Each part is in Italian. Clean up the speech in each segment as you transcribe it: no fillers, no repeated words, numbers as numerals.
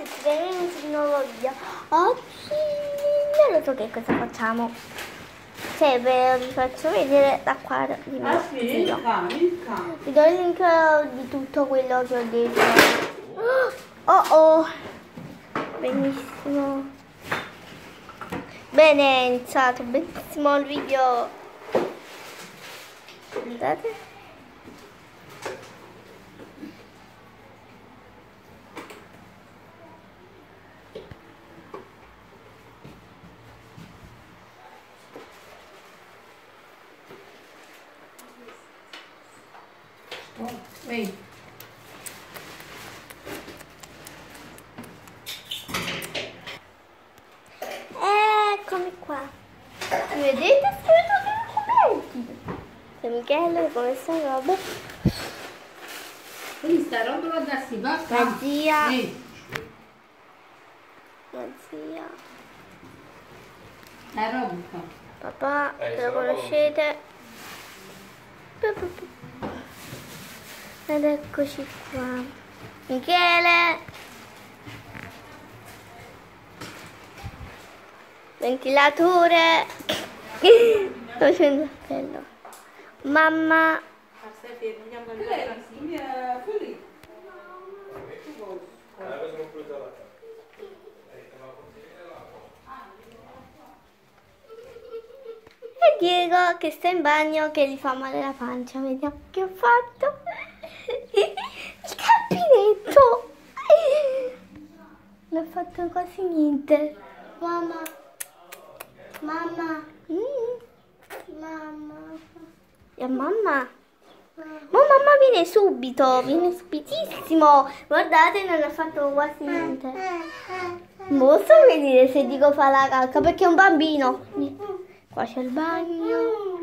tutti, benvenuti di nuovo video. Oggi non lo so che cosa facciamo. Cioè, ve vi faccio vedere da qua di mio zio. Vi do il link di tutto quello che ho detto. Oh, benissimo. Bene, è iniziato benissimo il video. Guardate. Ehi. Eccomi qua. Mi vedete? Sono tutti completti. Michele, come sta roba? Quindi sta roba va da si basta. La zia. Ehi. La zia. La roba. Papà, lo conoscete? Ed eccoci qua. Michele. Ventilatore. Sto facendo appello. Mamma. E Diego che sta in bagno che gli fa male la pancia. Vediamo che ho fatto. Il cappinetto. Non ho fatto quasi niente. Mamma. Mamma. E mamma. Ma mamma viene subito, viene subitissimo. Guardate, non ha fatto quasi niente. Non posso vedere se dico fa la cacca perché è un bambino. Qua c'è il bagno.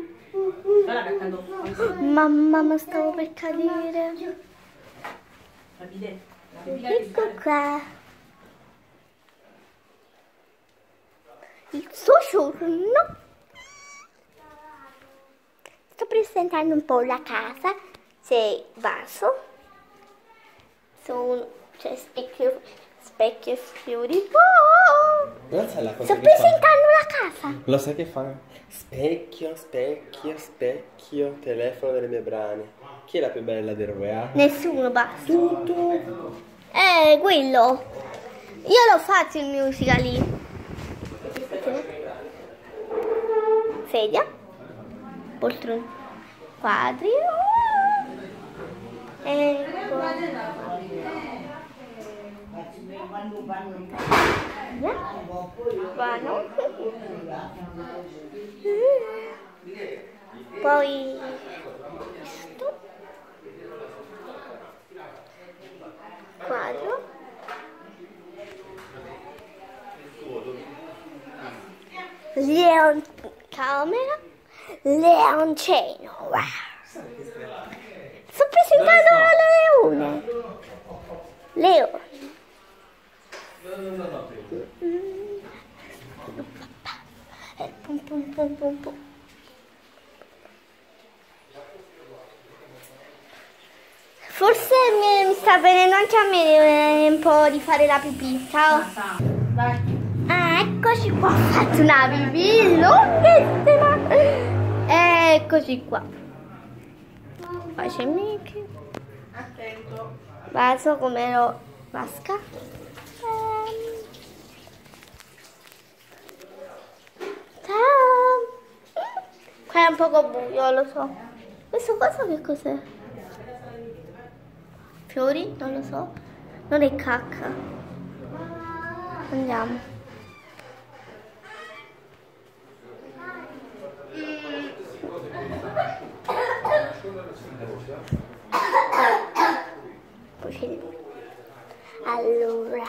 Mamma, ma stavo per cadere. Ecco qua. Il soggiorno. Sto presentando un po' la casa. C'è vaso. C'è specchio e fiori. Oh! Sto presentando la casa. Lo sai che fa? Specchio, specchio, specchio, telefono delle mie brane. Chi è la più bella del RWA? Nessuno, basta. Quello. Io l'ho fatto il musical. Sedia. Poltrone. Quadri. Ecco. Vano. Poi questo quadro. Camera. Leoncino. Wow. Sto presentando la leone. Leone. Pum. Forse mi sta venendo anche a me un po' di fare la pipì. Ciao. Ah, eccoci qua. Ho fatto una pipì lunghissima. Eccoci qua. Poi c'è Mickey. Attento. Vaso come lo vasca. Ciao. Qua è un poco buio, lo so. Questo cosa che cos'è? Fiori? Non lo so. Non è cacca. Andiamo. Allora.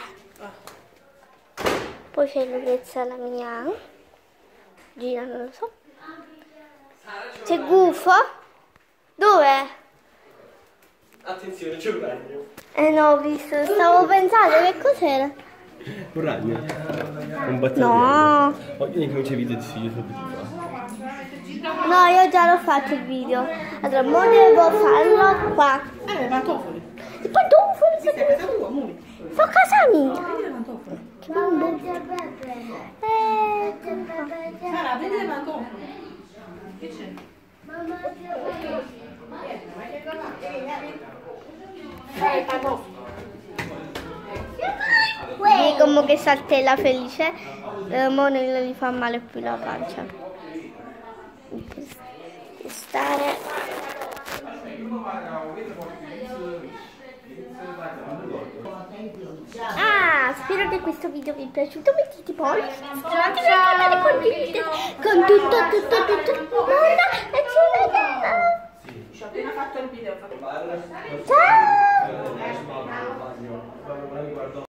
Poi c'è Lucrezia la mia. Gina non lo so. C'è Gufo? Dove? Attenzione, c'è un ragno. No, ho visto, stavo pensando che cos'era. Un ragno? Un battaglione? No. Oggi ne comincia i video su YouTube. No, io già l'ho fatto il video. Allora, mo devo farlo qua. I pantofoli. I pantofoli sono a casa mia. Aprite le mani. Che c'è? Vedi come che saltella felice, mo non gli fa male più la pancia. Stare. Spero che questo video vi è piaciuto, mettete pollici, iscrivetevi al canale, condividete con tutto il mondo e ci vediamo. Ci ho appena fatto il video. Ciao!